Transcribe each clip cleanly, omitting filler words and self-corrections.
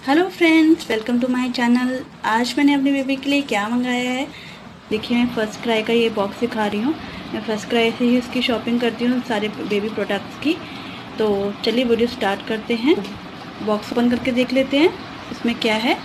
Hello friends, welcome to my channel. आज मैंने अपने बेबी के लिए क्या मंगाया है। देखिए, मैं फर्स्ट क्राई का ये बॉक्स दिखा रही हूँ। मैं फर्स्ट क्राई से ही उसकी शॉपिंग करती हूँ, सारे बेबी प्रोडक्ट्स की। तो चलिए वीडियो स्टार्ट करते हैं। बॉक्स ओपन करके देख लेते हैं इसमें क्या है।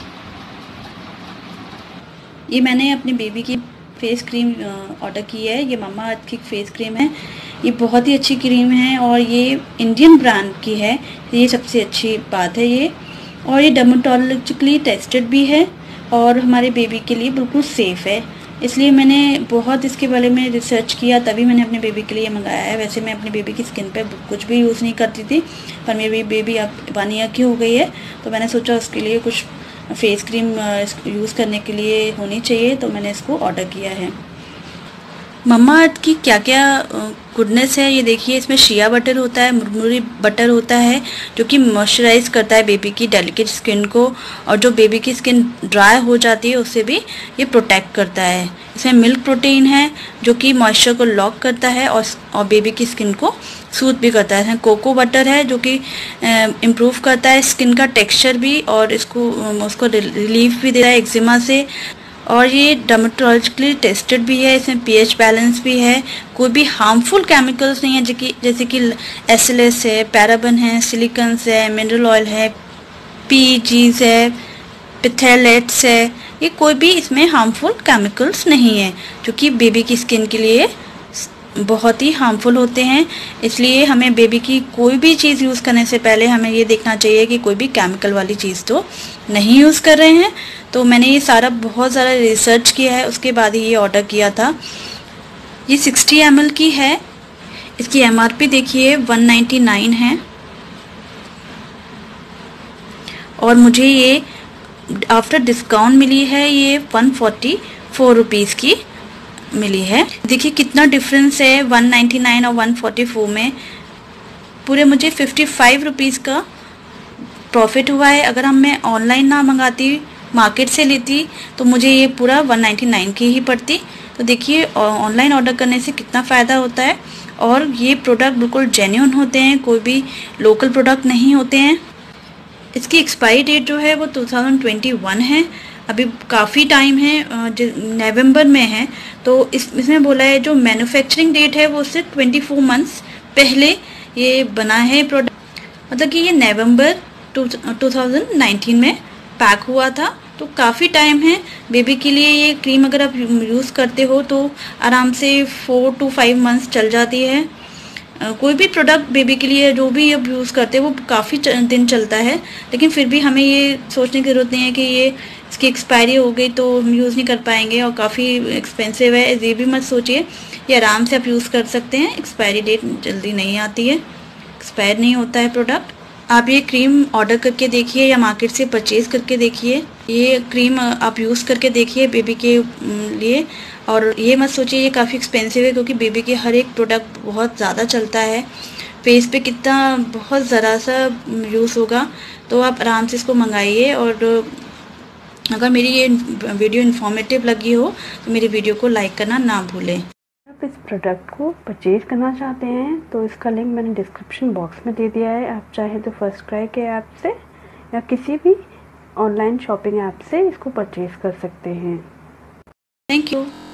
ये मैंने अपनी बेबी की फेस क्रीम ऑर्डर की है। ये मम्मा अर्थ की फेस क्रीम है। ये बहुत ही अच्छी क्रीम है और ये इंडियन ब्रांड की है। ये सबसे अच्छी बात है ये। और ये डर्मेटोलॉजिकली टेस्टेड भी है और हमारे बेबी के लिए बिल्कुल सेफ़ है। इसलिए मैंने बहुत इसके बारे में रिसर्च किया, तभी मैंने अपने बेबी के लिए मंगाया है। वैसे मैं अपनी बेबी की स्किन पे कुछ भी यूज़ नहीं करती थी, पर मेरी बेबी अब 1 ईयर की हो गई है, तो मैंने सोचा उसके लिए कुछ फेस क्रीम यूज़ करने के लिए होनी चाहिए, तो मैंने इसको ऑर्डर किया है। मम्मा अर्थ की क्या क्या गुडनेस है ये देखिए। इसमें शिया बटर होता है, मुरमुरी बटर होता है, जो कि मॉइस्चराइज करता है बेबी की डेलिकेट स्किन को, और जो बेबी की स्किन ड्राई हो जाती है उससे भी ये प्रोटेक्ट करता है। इसमें मिल्क प्रोटीन है जो कि मॉइस्चर को लॉक करता है और बेबी की स्किन को सूथ भी करता है। इसमें कोको बटर है जो कि इम्प्रूव करता है स्किन का टेक्सचर भी, और उसको रिलीफ भी देता है एक्जिमा से। और ये डर्मेटोलॉजिकली टेस्टेड भी है। इसमें पीएच बैलेंस भी है। कोई भी हार्मफुल केमिकल्स नहीं है, जैसे कि एसएलएस है, पैराबन है, सिलिकॉन्स है, मिनरल ऑयल है, पीजीज है, पिथेलेट्स है। ये कोई भी इसमें हार्मफुल केमिकल्स नहीं है, जो कि बेबी की स्किन के लिए बहुत ही हार्मफुल होते हैं। इसलिए हमें बेबी की कोई भी चीज़ यूज़ करने से पहले हमें ये देखना चाहिए कि कोई भी केमिकल वाली चीज़ तो नहीं यूज़ कर रहे हैं। तो मैंने ये सारा बहुत ज़्यादा रिसर्च किया है, उसके बाद ही ये ऑर्डर किया था। ये 60 ml की है। इसकी एमआरपी देखिए 199 है, और मुझे ये आफ्टर डिस्काउंट मिली है, ये 144 रुपीज़ की मिली है। देखिए कितना डिफरेंस है 199 और 144 में। पूरे मुझे 55 रुपीज़ का प्रॉफिट हुआ है। अगर मैं ऑनलाइन ना मंगाती, मार्केट से लेती, तो मुझे ये पूरा 199 की ही पड़ती। तो देखिए ऑनलाइन ऑर्डर करने से कितना फ़ायदा होता है। और ये प्रोडक्ट बिल्कुल जेन्युइन होते हैं, कोई भी लोकल प्रोडक्ट नहीं होते हैं। इसकी एक्सपायरी डेट जो है वो 2021 है। अभी काफ़ी टाइम है, नवंबर में है। तो इसमें बोला है जो मैन्युफैक्चरिंग डेट है वो उससे 24 मंथ्स पहले ये बना है प्रोडक्ट। मतलब कि ये नवंबर 2019 में पैक हुआ था। तो काफ़ी टाइम है बेबी के लिए। ये क्रीम अगर आप यूज़ करते हो तो आराम से 4 to 5 मंथ्स चल जाती है। कोई भी प्रोडक्ट बेबी के लिए जो भी अब यूज़ करते हैं वो काफ़ी दिन चलता है, लेकिन फिर भी हमें ये सोचने की ज़रूरत नहीं है कि ये इसकी एक्सपायरी हो गई तो हम यूज़ नहीं कर पाएंगे और काफ़ी एक्सपेंसिव है, ये भी मत सोचिए। ये आराम से आप यूज़ कर सकते हैं। एक्सपायरी डेट जल्दी नहीं आती है, एक्सपायर नहीं होता है प्रोडक्ट। आप ये क्रीम ऑर्डर करके देखिए या मार्केट से परचेज़ करके देखिए। ये क्रीम आप यूज़ करके देखिए बेबी के लिए। और ये मत सोचिए ये काफ़ी एक्सपेंसिव है, क्योंकि बेबी के हर एक प्रोडक्ट बहुत ज़्यादा चलता है। फेस पे कितना बहुत ज़रा सा यूज़ होगा, तो आप आराम से इसको मंगाइए। और अगर मेरी ये वीडियो इन्फॉर्मेटिव लगी हो तो मेरी वीडियो को लाइक करना ना भूलें। आप इस प्रोडक्ट को परचेज़ करना चाहते हैं तो इसका लिंक मैंने डिस्क्रिप्शन बॉक्स में दे दिया है। आप चाहें तो फर्स्ट क्राई के ऐप से या किसी भी ऑनलाइन शॉपिंग ऐप से इसको परचेज़ कर सकते हैं। Thank you.